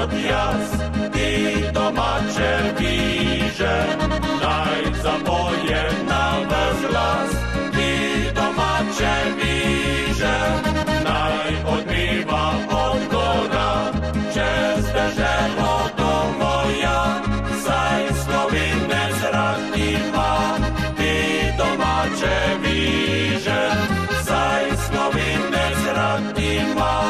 odjazd, ty domače wieże, naj zapoje na bezglas, ty domače wieże, naj odmiewa od góra, przez drzewo do moja, zaj słowinne zradni ma, ty domacze wieże, zaj słowinne zradni ma.